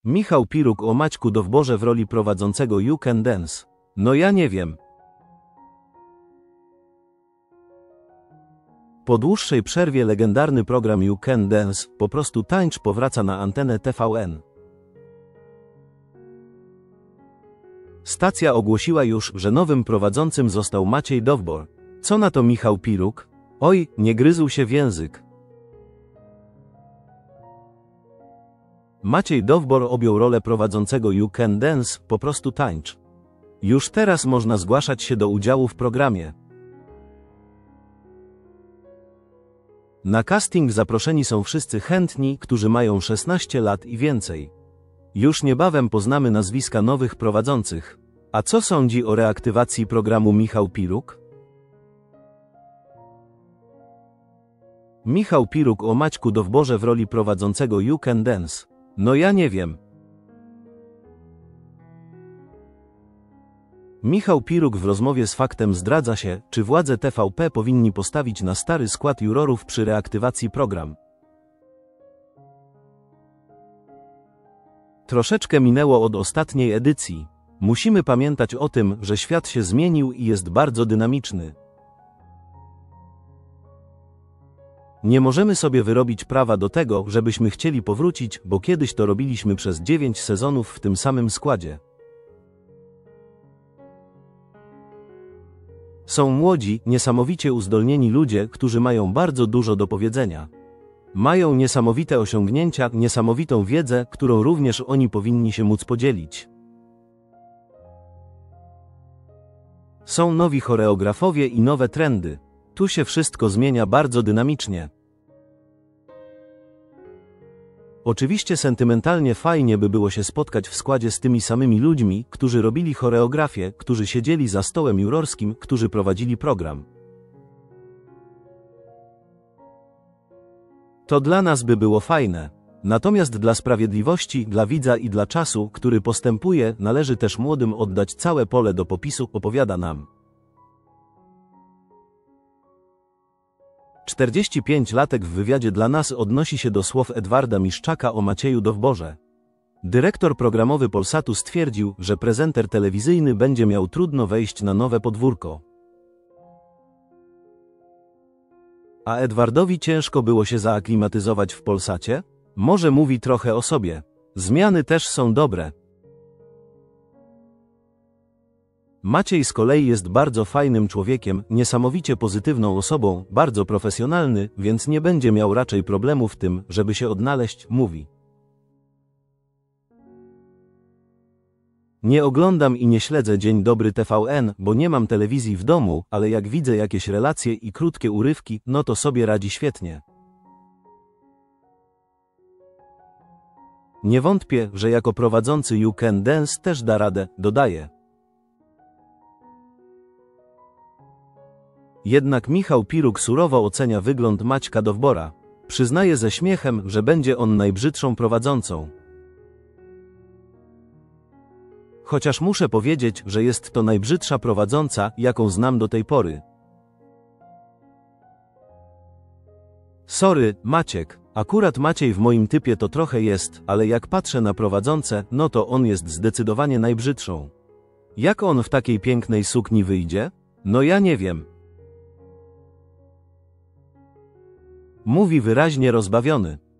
Michał Piruk o Maćku Dowborze w roli prowadzącego You Can Dance. No ja nie wiem. Po dłuższej przerwie legendarny program You Can Dance, po prostu tańcz, powraca na antenę TVN. Stacja ogłosiła już, że nowym prowadzącym został Maciej Dowbor. Co na to Michał Piruk? Oj, nie gryzł się w język. Maciej Dowbor objął rolę prowadzącego You Can Dance, po prostu tańcz. Już teraz można zgłaszać się do udziału w programie. Na casting zaproszeni są wszyscy chętni, którzy mają 16 lat i więcej. Już niebawem poznamy nazwiska nowych prowadzących. A co sądzi o reaktywacji programu Michał Piruk? Michał Piruk o Maćku Dowborze w roli prowadzącego You Can Dance. No ja nie wiem. Michał Piruk w rozmowie z Faktem zdradza się, czy władze TVP powinni postawić na stary skład jurorów przy reaktywacji program. Troszeczkę minęło od ostatniej edycji. Musimy pamiętać o tym, że świat się zmienił i jest bardzo dynamiczny. Nie możemy sobie wyrobić prawa do tego, żebyśmy chcieli powrócić, bo kiedyś to robiliśmy przez 9 sezonów w tym samym składzie. Są młodzi, niesamowicie uzdolnieni ludzie, którzy mają bardzo dużo do powiedzenia. Mają niesamowite osiągnięcia, niesamowitą wiedzę, którą również oni powinni się móc podzielić. Są nowi choreografowie i nowe trendy. Tu się wszystko zmienia bardzo dynamicznie. Oczywiście sentymentalnie fajnie by było się spotkać w składzie z tymi samymi ludźmi, którzy robili choreografię, którzy siedzieli za stołem jurorskim, którzy prowadzili program. To dla nas by było fajne. Natomiast dla sprawiedliwości, dla widza i dla czasu, który postępuje, należy też młodym oddać całe pole do popisu, opowiada nam. 45-latek w wywiadzie dla nas odnosi się do słów Edwarda Miszczaka o Macieju Dowborze. Dyrektor programowy Polsatu stwierdził, że prezenter telewizyjny będzie miał trudno wejść na nowe podwórko. A Edwardowi ciężko było się zaaklimatyzować w Polsacie? Może mówi trochę o sobie. Zmiany też są dobre. Maciej z kolei jest bardzo fajnym człowiekiem, niesamowicie pozytywną osobą, bardzo profesjonalny, więc nie będzie miał raczej problemu w tym, żeby się odnaleźć, mówi. Nie oglądam i nie śledzę Dzień Dobry TVN, bo nie mam telewizji w domu, ale jak widzę jakieś relacje i krótkie urywki, no to sobie radzi świetnie. Nie wątpię, że jako prowadzący You Can Dance też da radę, dodaje. Jednak Michał Piruk surowo ocenia wygląd Maćka Dowbora. Przyznaje ze śmiechem, że będzie on najbrzydszą prowadzącą. Chociaż muszę powiedzieć, że jest to najbrzydsza prowadząca, jaką znam do tej pory. Sorry, Maciek. Akurat Maciej w moim typie to trochę jest, ale jak patrzę na prowadzącę, no to on jest zdecydowanie najbrzydszą. Jak on w takiej pięknej sukni wyjdzie? No ja nie wiem. Mówi wyraźnie rozbawiony.